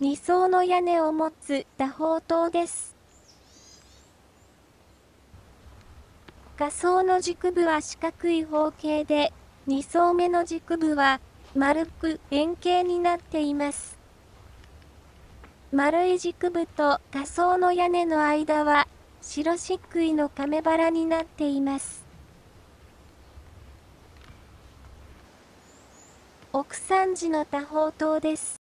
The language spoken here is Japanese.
2層の屋根を持つ多宝塔です。下層の軸部は四角い方形で、2層目の軸部は丸く円形になっています。丸い軸部と下層の屋根の間は白漆喰の亀腹になっています。奥三寺の多宝塔です。